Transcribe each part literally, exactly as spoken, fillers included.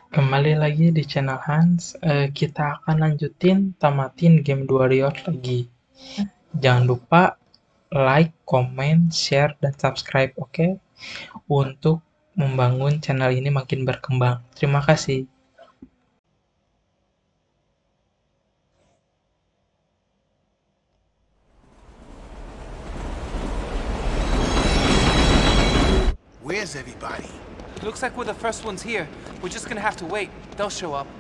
Kembali lagi di channel Hans, eee, kita akan lanjutin tamatin game The Warriors lagi. Jangan lupa like, comment, share, dan subscribe, oke? Untuk membangun channel ini makin berkembang. Terima kasih. Where's everybody? Looks like we're the first ones here. We're just gonna have to wait. They'll show up.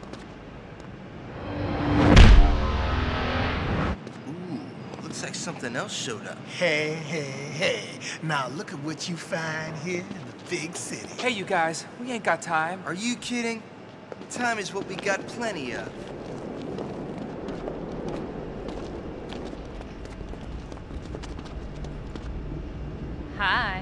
Ooh, looks like something else showed up. Hey, hey, hey. Now look at what you find here in the big city. Hey, you guys, we ain't got time. Are you kidding? Time is what we got plenty of. Hi.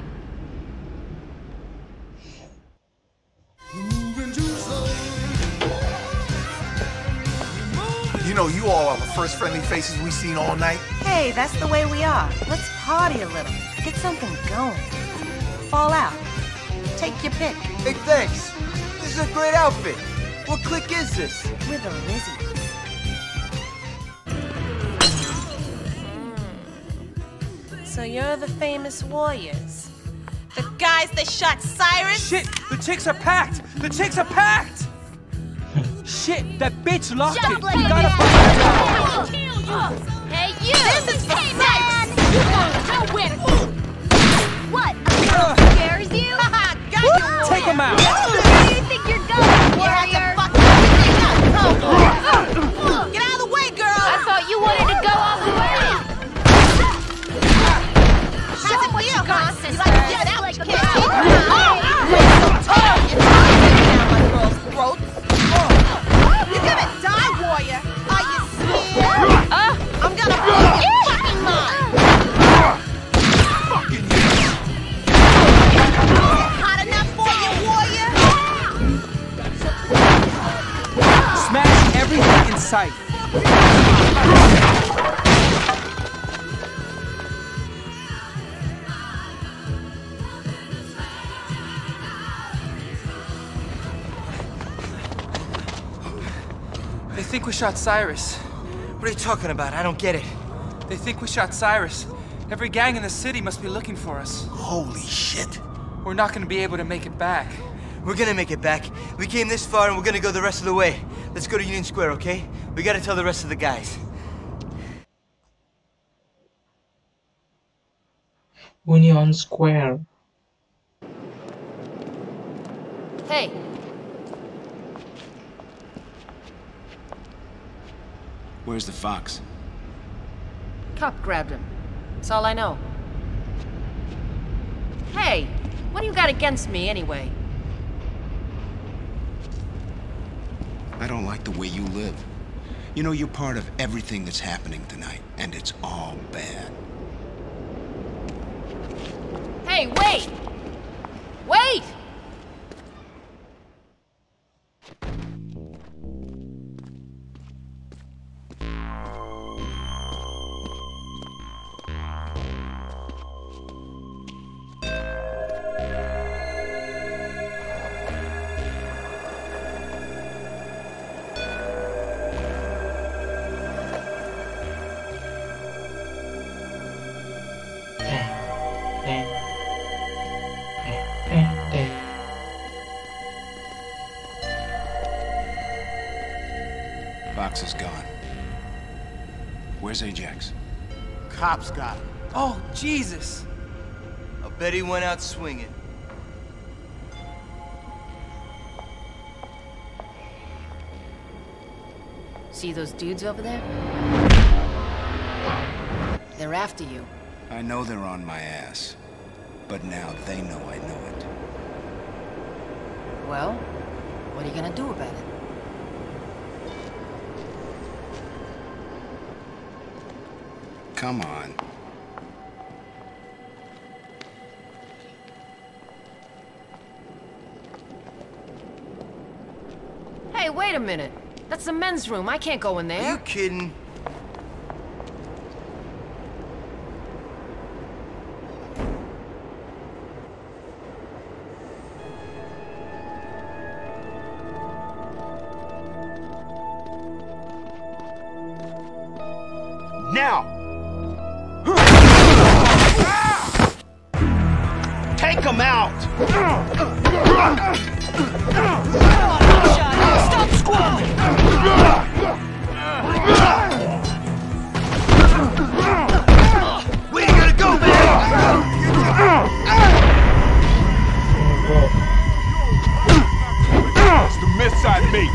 You know, you all are the first friendly faces we've seen all night. Hey, that's the way we are. Let's party a little. Get something going. Fall out. Take your pick. Hey, thanks. This is a great outfit. What clique is this? We're the Lizzies. So you're the famous warriors? The guys that shot Cyrus? Shit! The chicks are packed! The chicks are packed! Shit! That bitch locked Jump it! like We a gotta man. find her! Hey, you! This is for hey, Cyrus. man! You got nowhere to What? Ugh. Scares you? Haha, got you, warrior. Take him out! Where do you think you're going, You have to warrior? fuck oh. Get out of the way, girl! I thought you wanted to go all the way. Show 'em what you got, sister. You like to give it out, Like you a can't girl. keep it out. You're down my girl's throat. You're gonna die, warrior. Are you scared? Uh, I'm gonna blow your fucking mind. Hot enough for you, warrior? Smash everything in sight! They think we shot Cyrus. What are you talking about? I don't get it. They think we shot Cyrus. Every gang in the city must be looking for us. Holy shit. We're not gonna be able to make it back. We're gonna make it back. We came this far and we're gonna go the rest of the way. Let's go to Union Square, okay? We gotta tell the rest of the guys. Union Square. hey. Where's the fox? Cop grabbed him. That's all I know. Hey, what do you got against me anyway? I don't like the way you live. You know, you're part of everything that's happening tonight, and it's all bad. Hey, wait! Wait! Eh, eh, eh, eh. Fox is gone. Where's Ajax? Cops got him. Oh, Jesus! I'll bet he went out swinging. See those dudes over there? They're after you. I know they're on my ass, but now they know I know it. Well, what are you gonna do about it? Come on. Hey, wait a minute. That's the men's room. I can't go in Are you there. kidding? Now! Take him out! Stop squalling! Where you gonna go, man? It's the miss I made.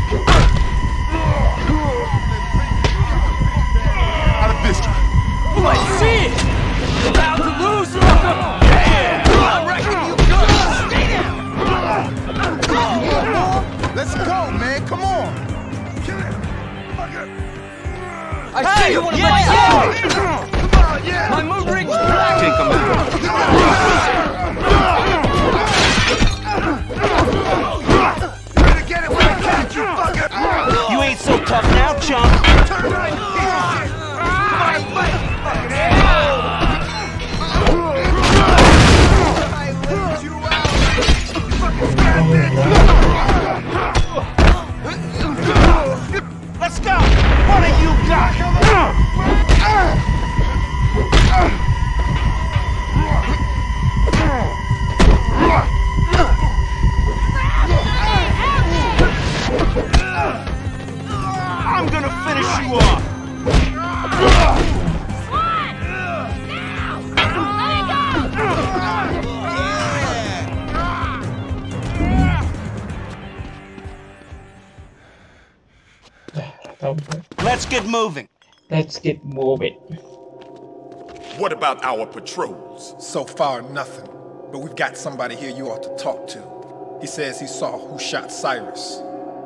Out of this. Oh, I see it! You're about to lose, sucker! Yeah! I reckon you good! Stay down! Let's go, man. Come on. I see you wanna yeah, yeah. Come on, yeah! My move rings back! Take him out. Better get it when I catch you, fucker. You ain't so tough now, chump. Turn around, you piece of shit. Come on, fight, you fucking ass. I laid you out. You fucking scared bitch. Let's go! What have you got? I'm gonna finish you off! Swan! Now! Let it Let's get moving. Let's get moving. What about our patrols? So far, nothing. But we've got somebody here you ought to talk to. He says he saw who shot Cyrus.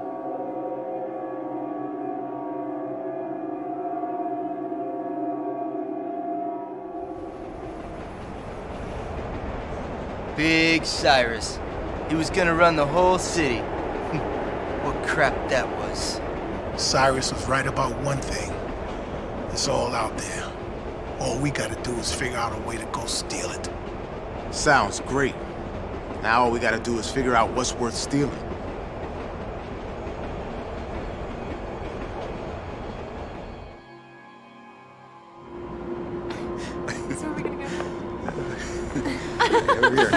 Big Cyrus. He was gonna run the whole city. What crap that was. Cyrus was right about one thing. It's all out there. All we gotta do is figure out a way to go steal it. Sounds great. Now all we gotta do is figure out what's worth stealing. So are we gonna go? Over here.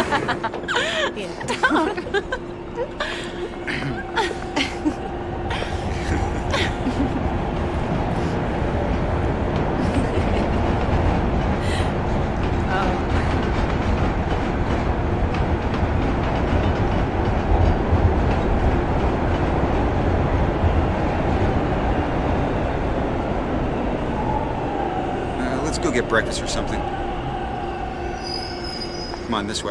Uh, let's go get breakfast or something. Come on, this way.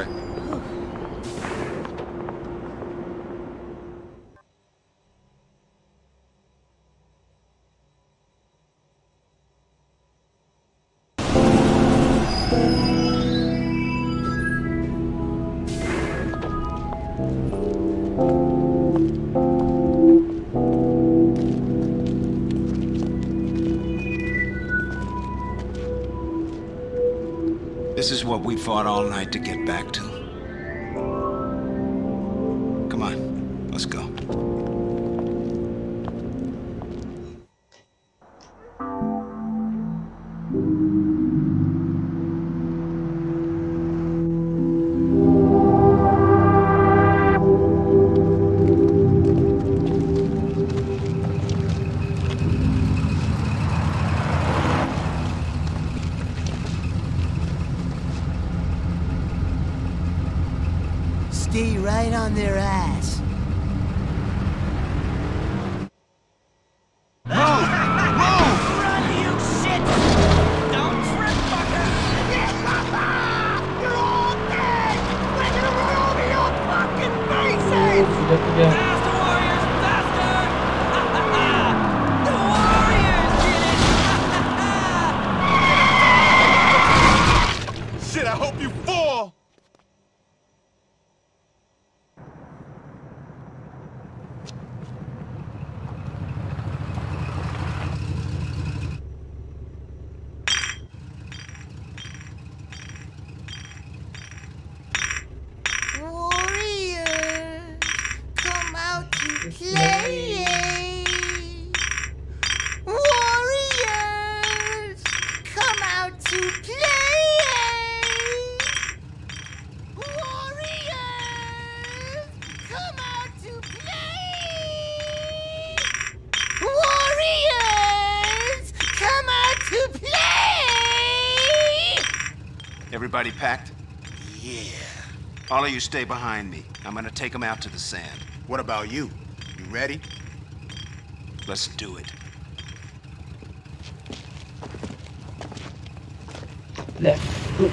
This is what we fought all night to get back to. Come on, let's go. Stay right on their ass. Sudah tiga. Shit, I hope you fall! Everybody packed? Yeah. All of you stay behind me. I'm gonna take them out to the sand. What about you? You ready? Let's do it. Let's go.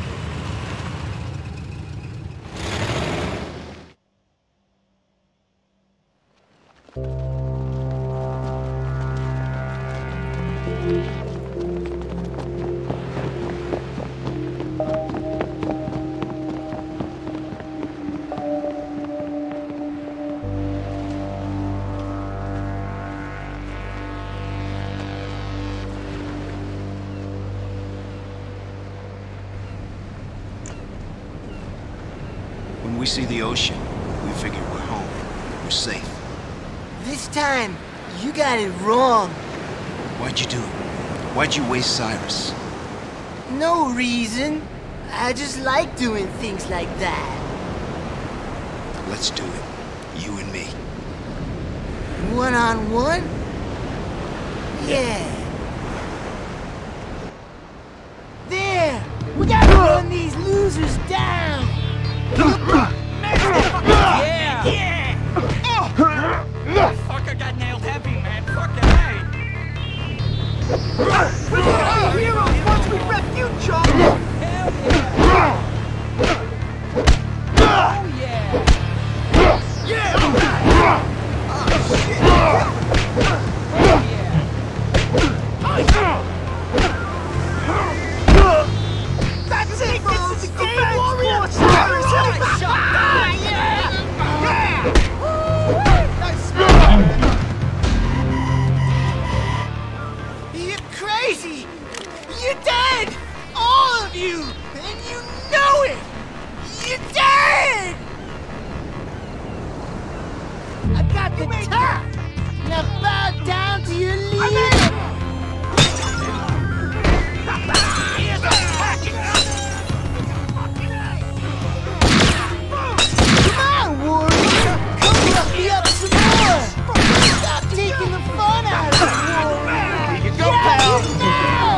When we see the ocean, we figure we're home. We're safe. This time, you got it wrong. Why'd you do it? Why'd you waste Cyrus? No reason. I just like doing things like that. Let's do it. You and me. One on one? Yeah. There! We gotta run these losers down! Yeah! Yeah! Fucker got nailed heavy, man. Fucking hey! Heroes once we wreck you, Chuck! Hell yeah! Oh yeah! Yeah! Oh shit! That's it, this is the game, Warrior! Cyrus, yeah! Yeah! Nice. You're crazy! You're dead! All of you! And you know it! You're dead! I got the top! Now bow down to your leader! Come on, Warrior! Come rough me up some more! Stop taking the fun out of it, Warrior! Here you go, Get out pal! here now!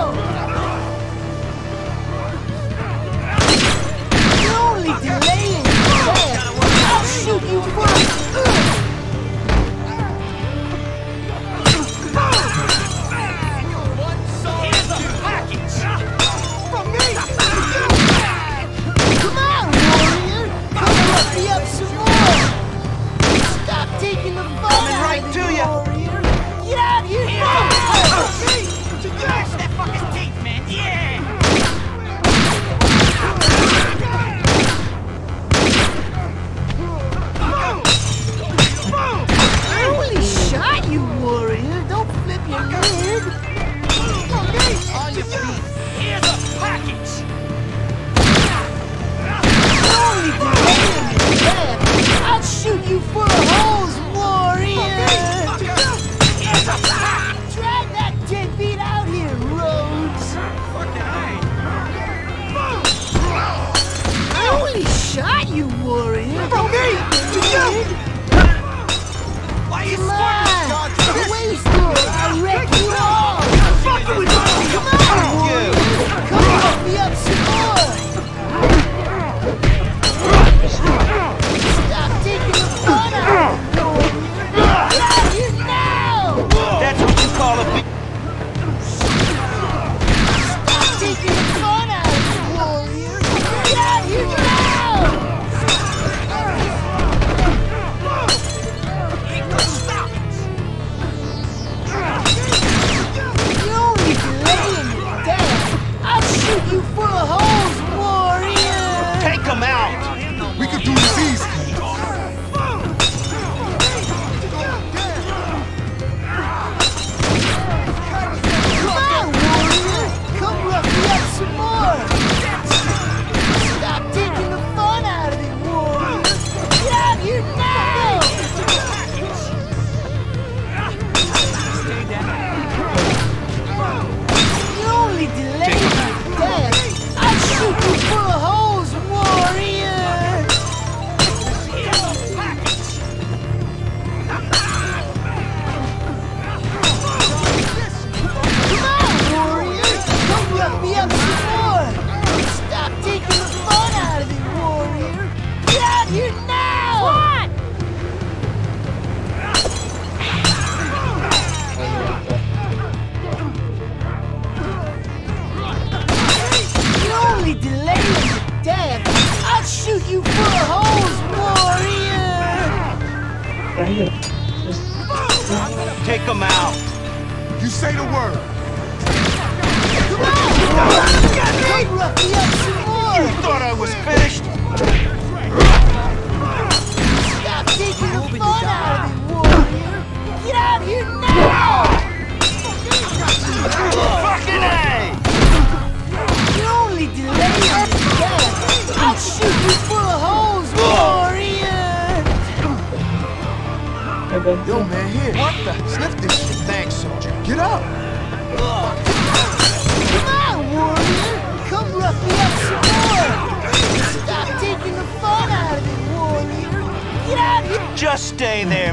You're only delaying yourself! I'll shoot you first! Ugh. Take them out. You say the word. You thought I was finished? Stop taking the fun out of me, warrior! Get out of here now! Fucking A! You only delay your death. I'll shoot you full of holes, warrior! Yo, man, here. What the? Sniff this shit. Thanks, soldier. Get up. Come on, warrior! Come rough me up some more! Stop taking the fun out of me, warrior! Get out of here! Just stay there.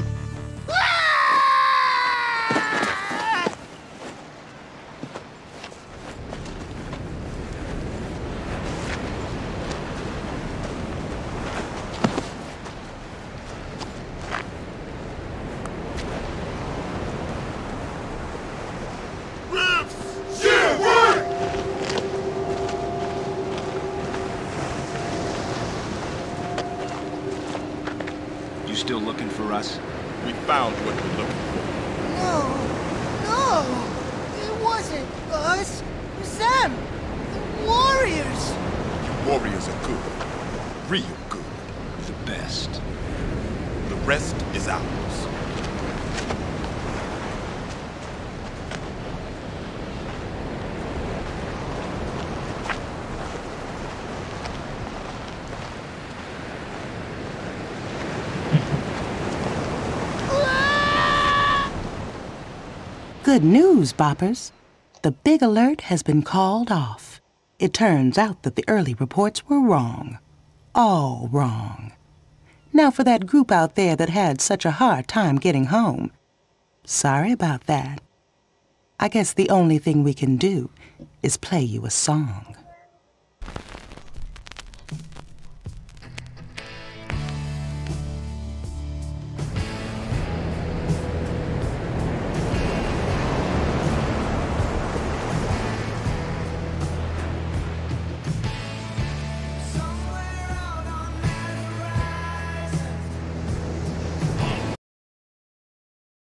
You still looking for us? We found what we're looking for. No, no! It wasn't us! It was them! The warriors! Warriors are good. Real good. The best. The rest is ours. Good news, Boppers. The big alert has been called off. It turns out that the early reports were wrong. All wrong. Now for that group out there that had such a hard time getting home. Sorry about that. I guess the only thing we can do is play you a song.